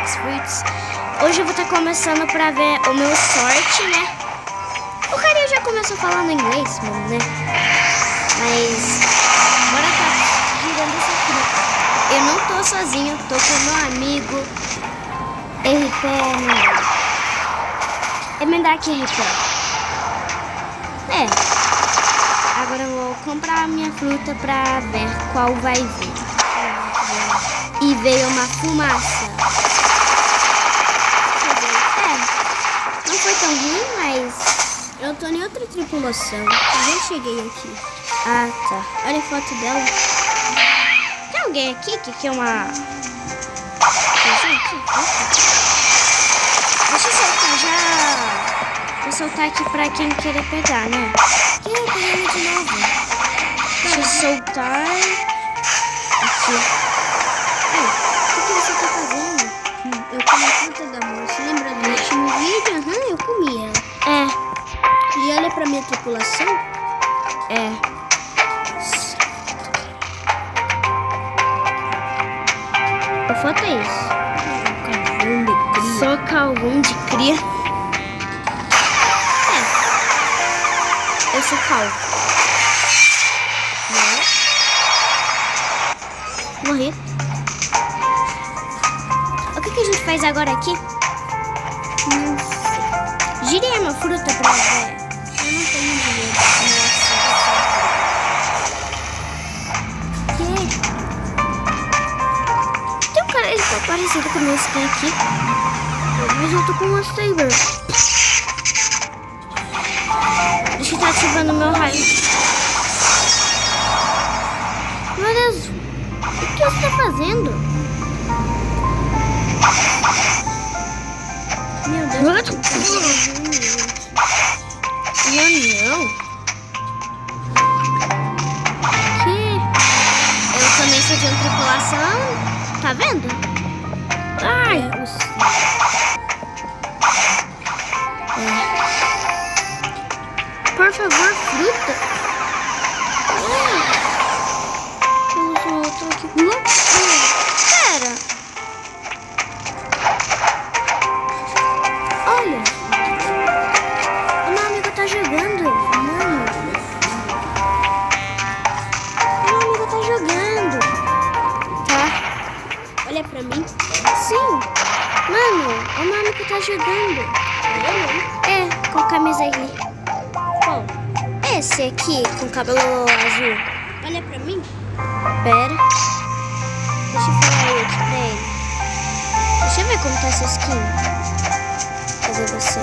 Blox Fruits. Hoje eu vou estar começando pra ver o meu sorte, né? O cara já começou falando inglês, mano, né? Mas bora tá girando essa fruta. Eu não tô sozinho, tô com meu amigo RP Emendark RP. Agora eu vou comprar a minha fruta pra ver qual vai vir. E veio uma fumaça. Não foi tão ruim, mas eu tô em outra tripulação. Eu já cheguei aqui. Ah, tá. Olha a foto dela. Tem alguém aqui que quer uma... Deixa eu soltar já. Vou soltar aqui pra quem querer pegar, né? Ih, eu peguei de novo. Deixa eu soltar. Aqui. O que você tá fazendo? Eu comi a fruta da moça. Lembra do último vídeo? Eu comi ela. E olha pra minha tripulação. A foto é isso. Só calvão de cria. Eu sou calvo. Morri. O que a gente faz agora aqui? Não sei. Girei uma fruta pra ver. Eu não tenho dinheiro. Tem um cara, ele tá parecido com o meu skin aqui. Mas eu tô com uma Saber. Deixa eu estar ativando o meu raio. Meu Deus. O que você tá fazendo? Meu Deus. Não. Que? Eu também sou de uma tripulação. Tá vendo? Ai. Por favor, fruta. Eu uso outro aqui. Pera. Olha. O meu amigo tá jogando. Mano. O meu amigo tá jogando. Tá. Olha pra mim. Sim. Mano, o meu amigo tá jogando. Com a camisa aqui. Qual? Esse aqui, com cabelo azul. Olha pra mim. Pera. Deixa eu falar aí aqui pra ele. Deixa eu ver como tá essa skin. Cadê você?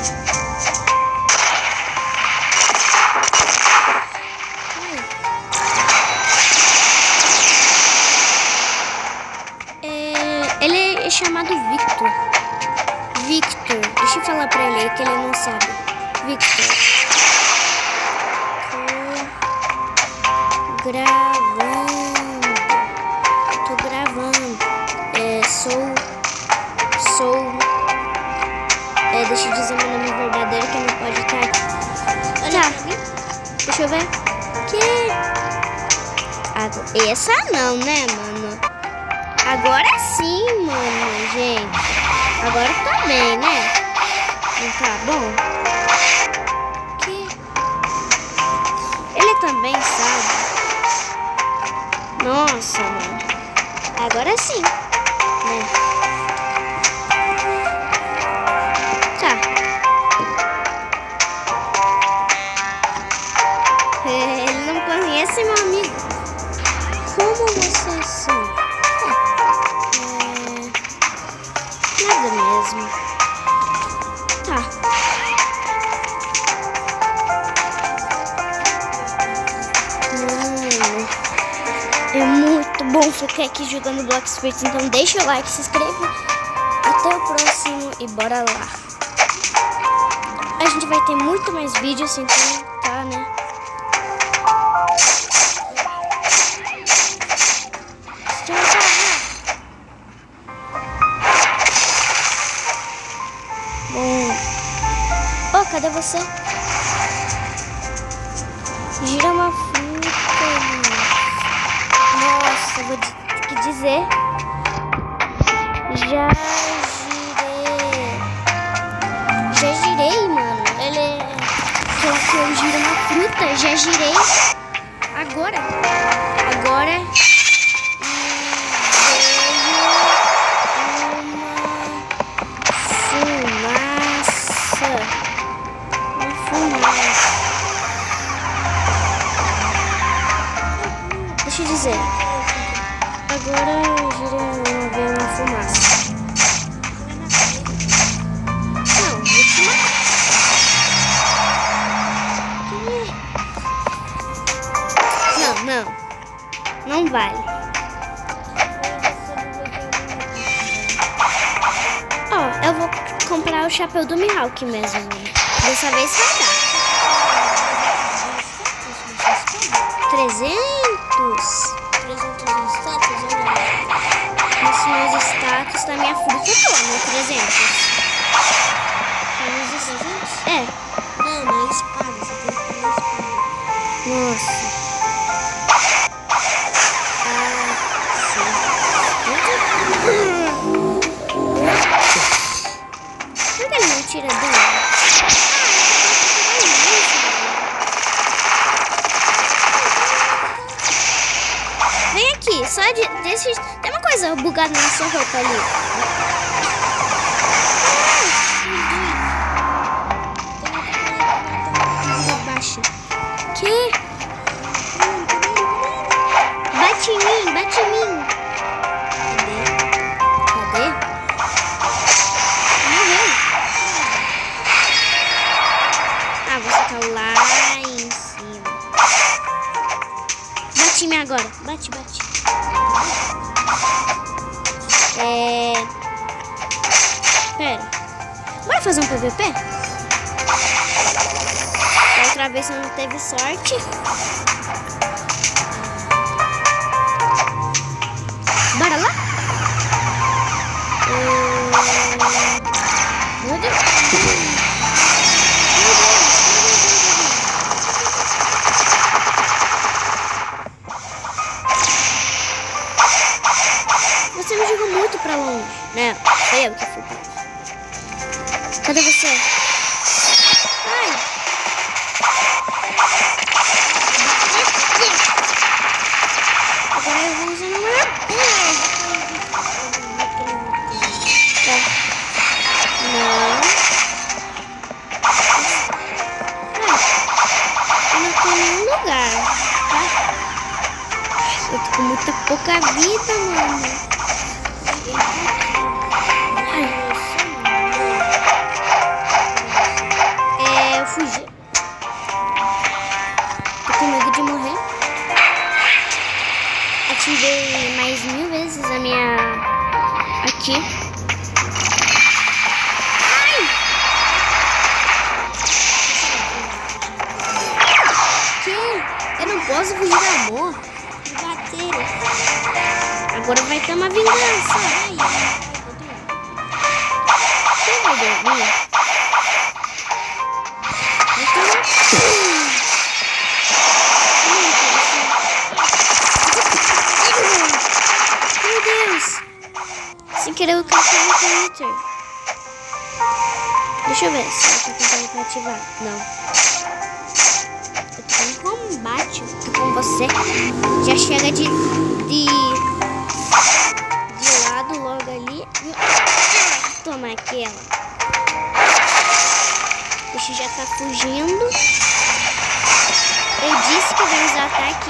Ele é chamado Victor. Deixa eu falar pra ele aí que ele não sabe. Victor. Tô gravando. Deixa eu dizer meu nome verdadeiro que não pode estar aqui. Olha pra mim. Deixa eu ver. Essa não, né, mano? Agora sim, mano, gente. Agora tá bem, né? Não tá bom? Ele também sabe. Nossa, mano. Agora sim, né? Tá. Ele não conhece meu amigo. Como vocês são? Nada mesmo. Tá. É muito bom ficar aqui jogando Blox Fruits, então deixa o like, se inscreva. Até o próximo e bora lá. A gente vai ter muito mais vídeos, então tá, né? Bom. Cadê você? Gira uma fruta. Nossa, vou te dizer. Já que eu giro uma fruta. Já girei. Agora. Deixa eu dizer. Agora veio uma fumaça. Não, vou te matar. Não vale. Ó, eu vou comprar o chapéu do Mihawk mesmo. Dessa vez vai dar. 300 status, olha. Nos meus status da minha fruta toda, 300. Nos 300? É. Não, na espada, você tem que ter uma espada. Nossa. Por que ele não tira dano? Vem aqui, só desse. Tem uma coisa bugada na sua roupa ali. Baixa. Que? Bate em mim, bate em mim. Cadê? Morreu. Ah, você tá lá em cima. Bate em mim agora. Bate. Pera. Bora fazer um PVP? Da outra vez você não teve sorte. Bora lá? Meu Deus. Você me jogou muito pra longe. Não, foi eu que fui. Cadê você? Ai. Agora eu vou usar uma... Não. Eu não tô em nenhum lugar, tá? Eu tô com muita pouca vida, mano. Eu fugi. Tô com medo de morrer. Ativei mais 1000 vezes a minha... Aqui. Eu não posso fugir do amor. Me bateram. Agora vai ter uma vingança. Quem vai dormir? Meu Deus. Sem querer eu cliquei no Twitter. Deixa eu ver se eu tô tentando ativar. Não. Combate com você. Já chega de lado logo ali. Toma aquela. Esse já tá fugindo. Eu disse que vai usar ataque.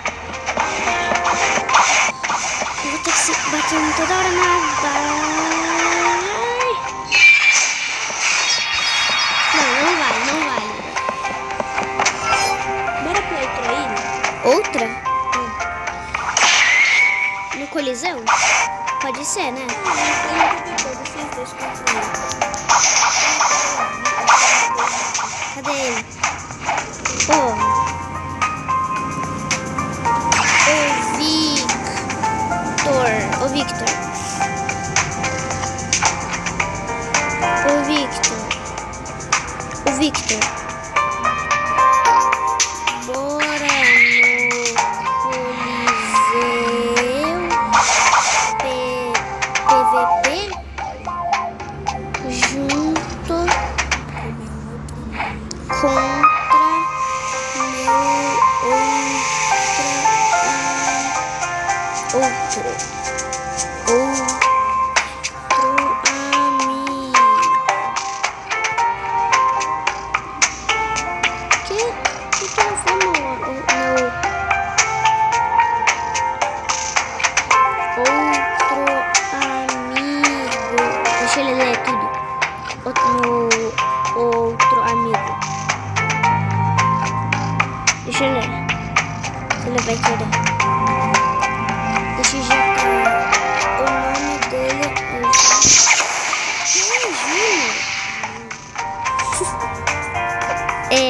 Eu vou ter que se batendo toda hora na barra. Não vale. Outra? No Coliseu? Pode ser, né? Cadê ele? O Victor. Bora no Coliseu PVP junto contra amigo. Que eu vou no outro amigo? Deixa ele ler tudo. Outro amigo. Deixa eu ler. Ele vai querer. Deixa eu já. O nome dele é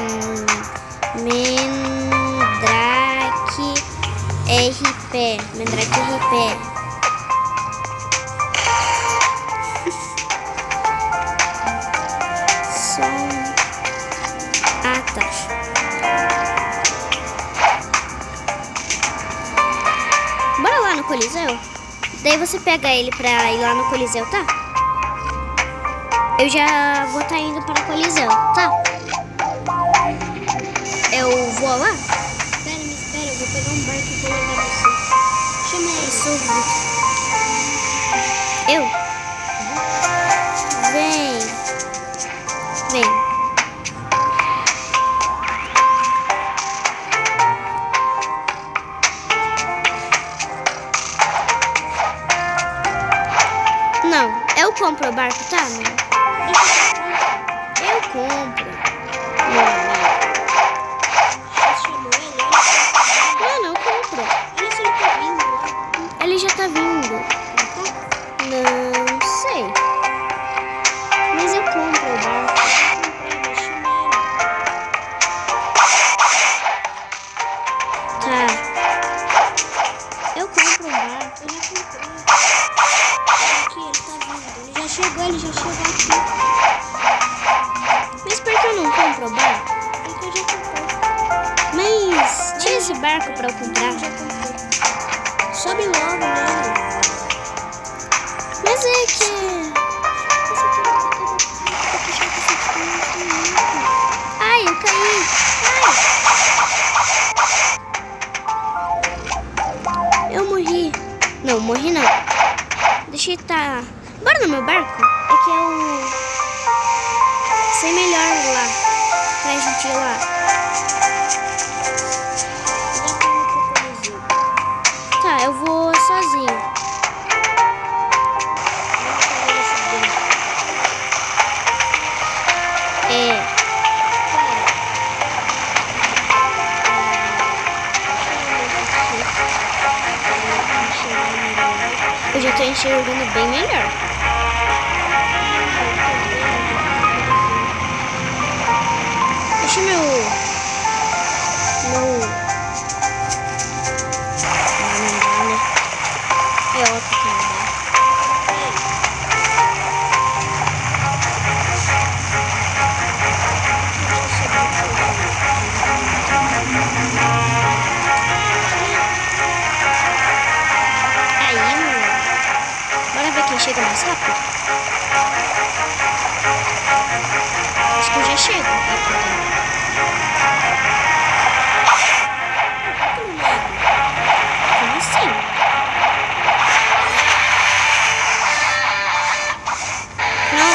Mendrake RP. Mendrake RP. Bora lá no Coliseu? Daí você pega ele pra ir lá no Coliseu, tá? Eu já vou estar indo para o Coliseu, tá? Eu vou lá? Espera, me espera, eu vou pegar um barco e vou levar você. Chama isso. Eu? Vem. Não, eu compro o barco, tá? Eu compro. Não. Você chamou ele? Não, eu compro. Olha se ele tá vindo lá. Ele já tá vindo. Não sei. Mas eu compro o barco. Tá. Eu compro o barco. Eu já comprei. Aqui, ele tá vindo. Ele já chegou aqui. Mas por que eu não compro o barco? Porque eu já comprei. Mas tinha esse barco pra eu comprar. Já comprei. Sobe logo nele. Mas é que... Ai, eu caí. Ai. Eu morri. Não, morri não. Deixa eu estar... Bora no meu barco? É que eu... sei melhor lá. Pra gente ir lá. Tá, eu vou sozinho. Eu já tô enxergando bem melhor. Deixa meu... Não dá, né? É óbvio que não dá. Aí, mano. Bora ver quem chega mais rápido. Acho que eu já chego rápido. Como assim? Não.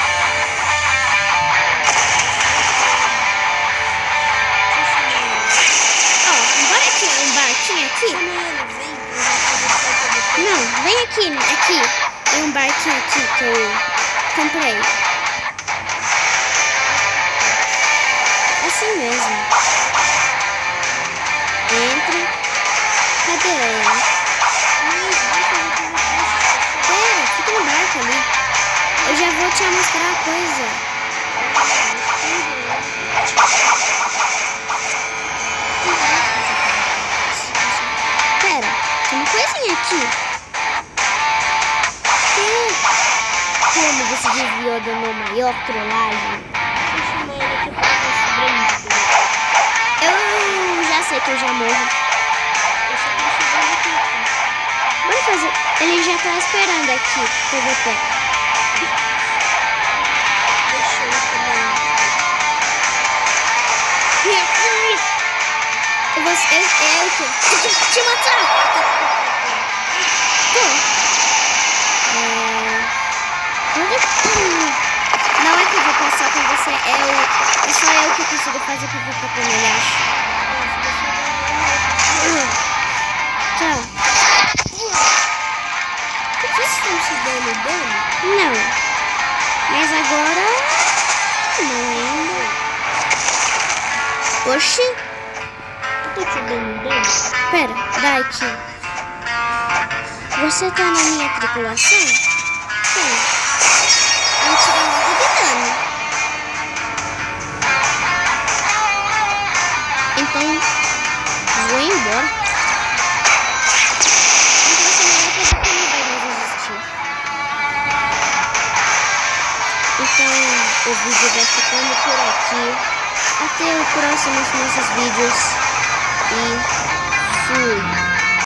Ó, bora aqui, um barquinho aqui. Não, vem aqui. Tem um barquinho aqui que eu comprei. Assim mesmo. Entra. Cadê ele? Pera, fica no barco ali. Eu já vou te mostrar a coisa. Pera, tem uma coisinha aqui. Como você desviou da minha maior trollagem? Eu já sei que eu já morro. Bora fazer. Ele já tá esperando aqui pra você. Eu quero te matar. É só eu que consigo fazer pra você comer, acho. Tchau. Vocês estão se dando dano? Não. Mas agora... Não ainda. Oxi. Eu tô te dando dano? Pera, Dike. Você tá na minha tripulação? Sim. Eu te dou logo de dano. Então, vou embora. Então, essa mulher coisa que não vai mais existir. Então, o vídeo vai ficando por aqui. Até o próximo dos nossos vídeos. E fui.